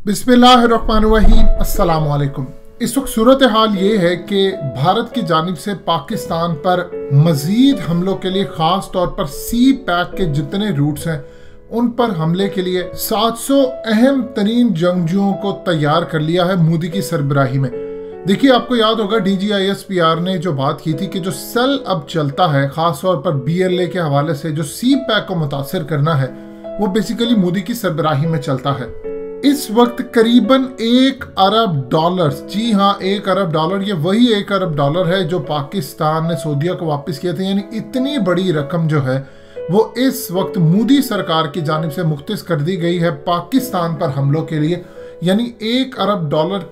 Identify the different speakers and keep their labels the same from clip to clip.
Speaker 1: बिस्मिल्लाहिर्रहमानिर्रहीम, अस्सलाम वालेकुम। इस वक्त सूरत हाल ये है कि भारत की जानिब से पाकिस्तान पर मजीद हमलों के लिए ख़ास तौर पर सी पैक के जितने रूट्स हैं उन पर हमले के लिए 700 अहम तरीन जंगजुओं को तैयार कर लिया है मोदी की सरबराही में। देखिए, आपको याद होगा DGISPR ने जो बात की थी कि जो सेल अब चलता है ख़ास तौर पर BLA के हवाले से जो सी पैक को मुतासर करना है वो बेसिकली मोदी की सरबराही में चलता है। इस वक्त करीबन $1 अरब, जी हाँ $1 अरब, ये वही $1 अरब है जो पाकिस्तान ने सऊदीया को वापस किए थे। यानी इतनी बड़ी रकम जो है वो इस वक्त मोदी सरकार की जानिब से मुख्तस कर दी गई है पाकिस्तान पर हमलों के लिए। यानी $1 अरब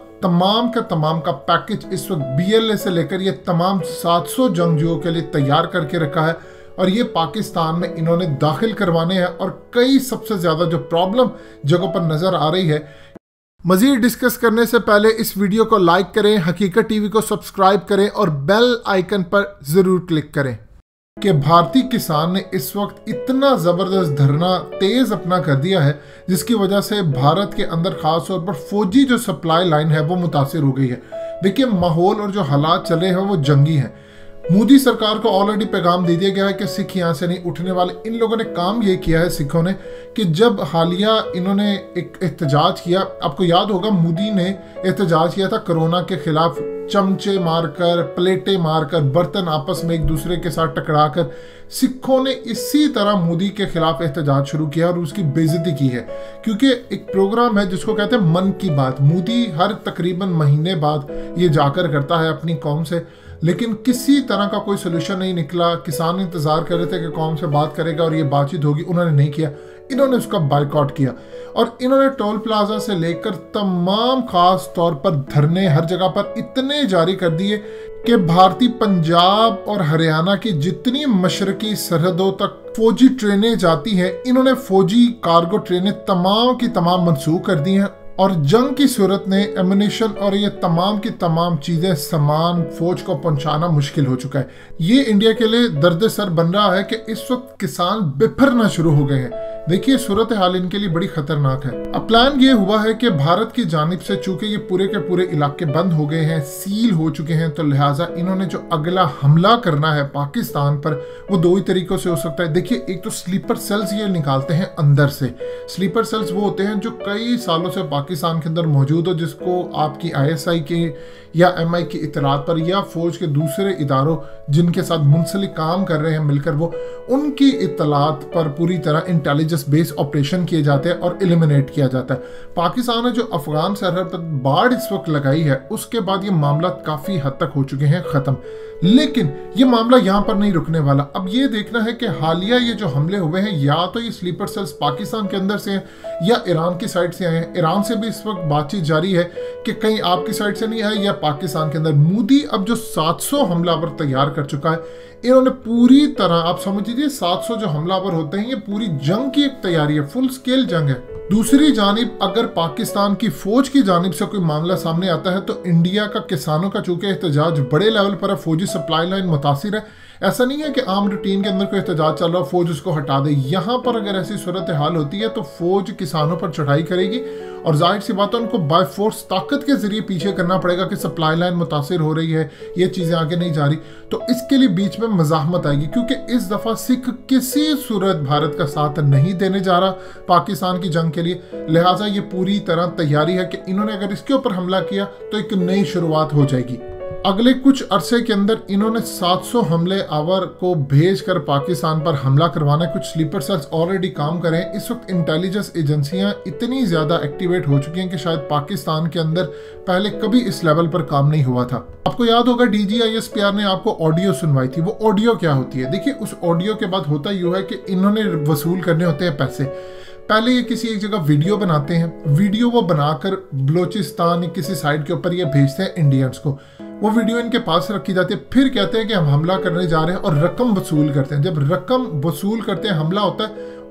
Speaker 1: का तमाम का पैकेज इस वक्त BLA से लेकर ये तमाम 700 जंगजुओं के लिए तैयार करके रखा है और ये पाकिस्तान में इन्होंने दाखिल करवाने हैं। और कई सबसे ज़्यादा जो प्रॉब्लम जगहों पर नज़र आ रही है। मज़ीद डिस्कस करने से पहले इस वीडियो को लाइक करें, हकीकत TV को सब्सक्राइब करें और बेल आइकन पर ज़रूर क्लिक करें कि भारतीय किसान ने इस वक्त इतना ज़बरदस्त धरना तेज़ अपना कर दिया है जिसकी वजह से भारत के अंदर ख़ास तौर पर फौजी जो सप्लाई लाइन है वो मुतासिर हो गई है। देखिए, माहौल और जो हालात चले हैं वो जंगी हैं। मोदी सरकार को ऑलरेडी पैगाम दे दिया गया है कि सिख यहाँ से नहीं उठने वाले। इन लोगों ने काम ये किया है सिखों ने कि जब हालिया इन्होंने एक एहतजाज किया, आपको याद होगा मोदी ने एहतजाज किया था कोरोना के खिलाफ, चमचे मारकर, प्लेटें मारकर, बर्तन आपस में एक दूसरे के साथ टकराकर सिखों ने इसी तरह मोदी के खिलाफ एहतजाज शुरू किया और उसकी बेइज्जती की है। क्योंकि एक प्रोग्राम है जिसको कहते हैं मन की बात, मोदी हर तकरीबन महीने बाद ये जाकर करता है अपनी कौम से, लेकिन किसी तरह का कोई सोल्यूशन नहीं निकला। किसान इंतजार कर रहे थे कि कौम से बात करेगा और ये बातचीत होगी, उन्होंने नहीं किया। इन्होंने उसका बायकॉट किया और इन्होंने टोल प्लाजा से लेकर तमाम खास तौर पर धरने हर जगह पर इतने जारी कर दिए कि भारतीय पंजाब और हरियाणा की जितनी मशरकी सरहदों तक फौजी ट्रेनें जाती हैं, इन्होंने फौजी कार्गो ट्रेनें तमाम की तमाम मनसूख कर दी हैं। और जंग की सूरत ने एमुनेशन और ये तमाम की तमाम चीजें, सामान फौज को पहुंचाना मुश्किल हो चुका है। ये इंडिया के लिए दर्द सर बन रहा है कि इस वक्त किसान बिफरना शुरू हो गए हैं। देखिए, सूरत हाल इनके लिए बड़ी खतरनाक है। अब प्लान ये हुआ है कि भारत की जानिब से चूंकि ये पूरे के पूरे इलाके बंद हो गए हैं, सील हो चुके हैं, तो लिहाजा इन्होंने जो अगला हमला करना है पाकिस्तान पर वो दो ही तरीकों से हो सकता है। देखिए, एक तो स्लीपर सेल्स ये निकालते हैं अंदर से। स्लीपर सेल्स वो होते हैं जो कई सालों से पाकिस्तान के अंदर मौजूद हो, जिसको आपकी ISI के या MI की इतलात पर या फौज के दूसरे इदारों जिनके साथ मुंसलिक काम कर रहे हैं मिलकर, वो उनकी इतलात पर पूरी तरह इंटेलिजेंस बेस्ड ऑपरेशन किए जाते हैं और एलिमिनेट किया जाता है। पाकिस्तान ने जो अफगान सरहद पर बाढ़ इस वक्त लगाई है उसके बाद ये मामला काफ़ी हद तक हो चुके हैं ख़त्म। लेकिन ये मामला यहाँ पर नहीं रुकने वाला। अब ये देखना है कि हालिया ये जो हमले हुए हैं, या तो ये स्लीपर सेल्स पाकिस्तान के अंदर से हैं या ईरान की साइड से आए हैं। ईरान से भी इस वक्त बातचीत जारी है कि कहीं आपकी साइड से नहीं आए या पाकिस्तान के अंदर। मोदी अब जो 700 हमलावर तैयार कर चुका है, इन्होंने पूरी तरह, आप समझ लीजिए 700 जो हमलावर होते हैं ये पूरी जंग की एक तैयारी है, फुल स्केल जंग है। दूसरी जानिब अगर पाकिस्तान की फौज की जानिब से कोई मामला सामने आता है तो इंडिया का किसानों का चूंकि एहतजाज बड़े लेवल पर है, फौजी सप्लाई लाइन मुतासिर है। ऐसा नहीं है कि आम रूटीन के अंदर कोई एहतजाज चल रहा हो फौज उसको हटा दे। यहाँ पर अगर ऐसी सूरत हाल होती है तो फौज किसानों पर चढ़ाई करेगी और जाहिर सी बात है उनको बाय फोर्स ताकत के जरिए पीछे करना पड़ेगा कि सप्लाई लाइन मुतासिर हो रही है, ये चीज़ें आगे नहीं जा रही। तो इसके लिए बीच में मज़ाहमत आएगी क्योंकि इस दफ़ा सिख किसी सूरत भारत का साथ नहीं देने जा रहा पाकिस्तान की जंग के लिए। लिहाजा ये पूरी तरह तैयारी है कि इन्होंने अगर इसके ऊपर हमला किया तो एक नई शुरुआत हो जाएगी। अगले कुछ अरसे के अंदर इन्होंने 700 हमले आवर को भेजकर पाकिस्तान पर हमला करवाना है। कुछ स्लीपर सेल्स ऑलरेडी काम कर रहे हैं। इस वक्त इंटेलिजेंस एजेंसियां इतनी ज़्यादा एक्टिवेट हो चुकी हैं कि शायद पाकिस्तान के अंदर पहले कभी इस लेवल पर काम नहीं हुआ था। आपको याद होगा DGISPR ने आपको ऑडियो सुनवाई थी। वो ऑडियो क्या होती है? देखिए, उस ऑडियो के बाद होता यूँ है कि इन्होंने वसूल करने होते हैं पैसे। पहले ये किसी एक जगह वीडियो बनाते हैं, वीडियो वो बनाकर बलोचिस्तान या किसी साइड के ऊपर ये भेजते हैं इंडियंस को। वो वीडियो इनके पास रखी जाती है, फिर कहते हैं कि हम हमला करने जा रहे हैं और रकम वसूल करते हैं। जब रकम वसूल करते हैं, हमला होता है,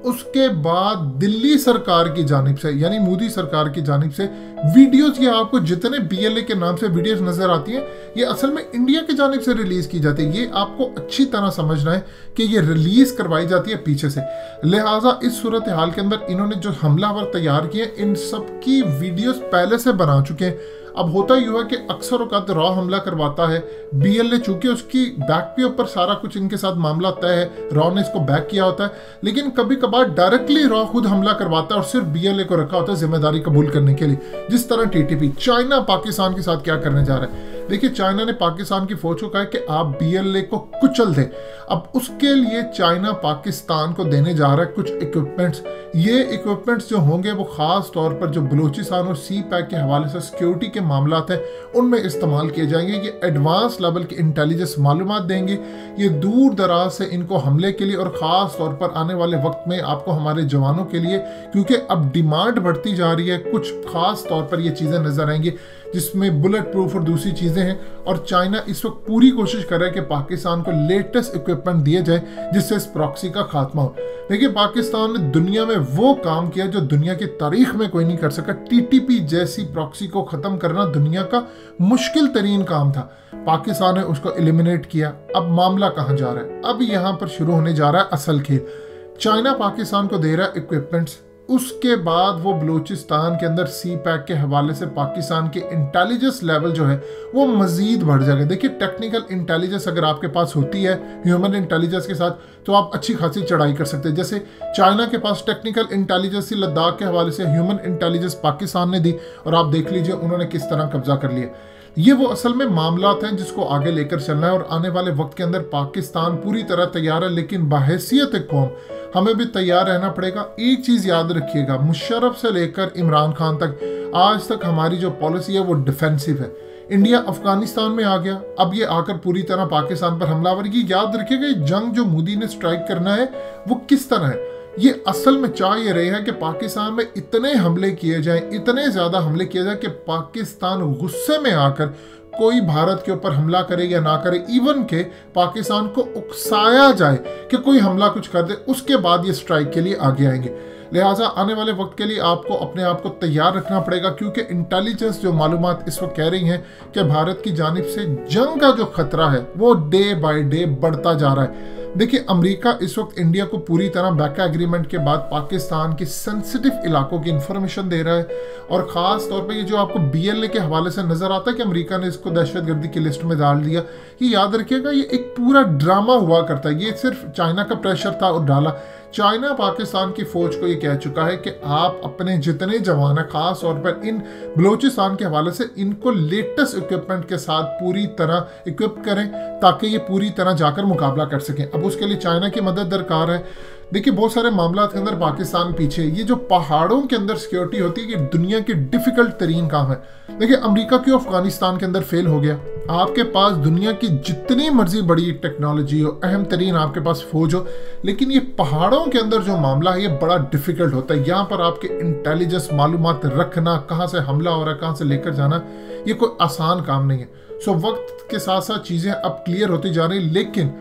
Speaker 1: उसके बाद दिल्ली सरकार की जानिब से यानी मोदी सरकार की जानिब से वीडियोस, ये आपको जितने BLA के नाम से वीडियोस नजर आती हैं ये असल में इंडिया की जानिब से रिलीज की जाती है। ये आपको अच्छी तरह समझना है कि ये रिलीज करवाई जाती है पीछे से। लिहाजा इस सूरत हाल के अंदर इन्होंने जो हमलावर तैयार किए इन सब की वीडियोस पहले से बना चुके हैं। अब होता ही हुआ कि अक्सर औकात रॉ हमला करवाता है BLA, चूंकि उसकी बैक पे ऊपर सारा कुछ इनके साथ मामला तय है, रॉ ने इसको बैक किया होता है, लेकिन कभी कभार डायरेक्टली रॉ खुद हमला करवाता है और सिर्फ BLA को रखा होता है जिम्मेदारी कबूल करने के लिए। जिस तरह TTP चाइना पाकिस्तान के साथ क्या करने जा रहा है, देखिए चाइना ने पाकिस्तान की फौज को कहा कि आप BLA को कुचल दें। अब उसके लिए चाइना पाकिस्तान को देने जा रहा है कुछ इक्विपमेंट्स। ये इक्विपमेंट्स जो होंगे वो खास तौर पर जो बलूचिस्तान और CPAC के हवाले से सिक्योरिटी के मामलात हैं उनमें इस्तेमाल किए जाएंगे। ये एडवांस लेवल की इंटेलिजेंस मालूमात देंगे, ये दूर दराज से इनको हमले के लिए और ख़ास तौर पर आने वाले वक्त में आपको हमारे जवानों के लिए, क्योंकि अब डिमांड बढ़ती जा रही है, कुछ ख़ास तौर पर ये चीज़ें नज़र आएंगी जिसमें बुलेट प्रूफ और दूसरी चीज़ें हैं। और चाइना इस वक्त पूरी कोशिश कर रहा है कि पाकिस्तान को लेटेस्ट इक्विपमेंट दिए जाए जिससे इस प्रॉक्सी का खात्मा हो। देखिए पाकिस्तान ने दुनिया में वो काम किया जो दुनिया की तारीख में कोई नहीं कर सका। TTP जैसी प्रॉक्सी को ख़त्म करना दुनिया का मुश्किल तरीन काम था, पाकिस्तान ने उसको एलिमिनेट किया। अब मामला कहाँ जा रहा है, अब यहाँ पर शुरू होने जा रहा है असल खेल। चाइना पाकिस्तान को दे रहा है इक्विपमेंट्स, उसके बाद वो बलूचिस्तान के अंदर CPAC के हवाले से पाकिस्तान के इंटेलिजेंस लेवल जो है वो मजीद बढ़ जाएगा। देखिए टेक्निकल इंटेलिजेंस अगर आपके पास होती है ह्यूमन इंटेलिजेंस के साथ तो आप अच्छी खासी चढ़ाई कर सकते हैं। जैसे चाइना के पास टेक्निकल इंटेलिजेंस थी, लद्दाख के हवाले से ह्यूमन इंटेलिजेंस पाकिस्तान ने दी और आप देख लीजिए उन्होंने किस तरह कब्जा कर लिया। ये वो असल में मामलात हैं जिसको आगे लेकर चलना है और आने वाले वक्त के अंदर पाकिस्तान पूरी तरह तैयार है, लेकिन बहैसियत कौम हमें भी तैयार रहना पड़ेगा। एक चीज़ याद रखिएगा, मुशर्रफ से लेकर इमरान खान तक आज तक हमारी जो पॉलिसी है वो डिफेंसिव है। इंडिया अफगानिस्तान में आ गया, अब ये आकर पूरी तरह पाकिस्तान पर हमलावर की। याद रखिएगा ये जंग जो मोदी ने स्ट्राइक करना है वो किस तरह है, ये असल में चाह ये रहे हैं कि पाकिस्तान में इतने हमले किए जाएं, इतने ज़्यादा हमले किए जाएं कि पाकिस्तान गुस्से में आकर कोई भारत के ऊपर हमला करे या ना करे, इवन के पाकिस्तान को उकसाया जाए कि कोई हमला कुछ कर दे, उसके बाद ये स्ट्राइक के लिए आगे आएंगे। लिहाजा आने वाले वक्त के लिए आपको अपने आप को तैयार रखना पड़ेगा, क्योंकि इंटेलिजेंस जो मालूमात इस वक्त कह रही हैं कि भारत की जानिब से जंग का जो खतरा है वो डे बाय डे बढ़ता जा रहा है। देखिए अमेरिका इस वक्त इंडिया को पूरी तरह बैका एग्रीमेंट के बाद पाकिस्तान की सेंसिटिव इलाकों की इंफॉर्मेशन दे रहा है और ख़ास तौर पे ये जो आपको BLA के हवाले से नज़र आता है कि अमेरिका ने इसको दहशतगर्दी की लिस्ट में डाल दिया, ये याद रखिएगा ये एक पूरा ड्रामा हुआ करता है। ये सिर्फ चाइना का प्रेशर था और डाला। चाइना पाकिस्तान की फौज को ये कह चुका है कि आप अपने जितने जवान हैं खास तौर पर इन बलूचिस्तान के हवाले से इनको लेटेस्ट इक्विपमेंट के साथ पूरी तरह इक्विप करें ताकि ये पूरी तरह जाकर मुकाबला कर सकें। अब उसके लिए चाइना की मदद दरकार है। देखिए बहुत सारे मामला के अंदर पाकिस्तान पीछे, ये जो पहाड़ों के अंदर सिक्योरिटी होती है ये दुनिया की डिफिकल्ट तरीन काम है। देखिए अमेरिका क्यों अफगानिस्तान के अंदर फेल हो गया, आपके पास दुनिया की जितनी मर्जी बड़ी टेक्नोलॉजी हो, अहम तरीन आपके पास फौज हो, लेकिन ये पहाड़ों के अंदर जो मामला है ये बड़ा डिफिकल्ट होता है। यहाँ पर आपके इंटेलिजेंस मालूमात रखना, कहाँ से हमला हो रहा है, कहाँ से लेकर जाना, ये कोई आसान काम नहीं है। सो वक्त के साथ साथ चीज़ें अब क्लियर होती जा रही, लेकिन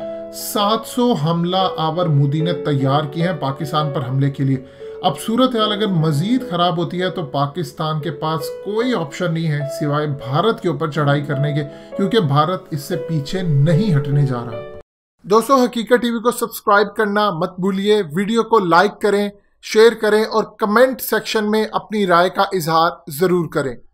Speaker 1: 700 हमला आवर मोदी ने तैयार किए हैं पाकिस्तान पर हमले के लिए। अब सूरत हाल अगर मजीद खराब होती है तो पाकिस्तान के पास कोई ऑप्शन नहीं है सिवाय भारत के ऊपर चढ़ाई करने के, क्योंकि भारत इससे पीछे नहीं हटने जा रहा। दोस्तों हकीकत टीवी को सब्सक्राइब करना मत भूलिए, वीडियो को लाइक करें, शेयर करें और कमेंट सेक्शन में अपनी राय का इजहार जरूर करें।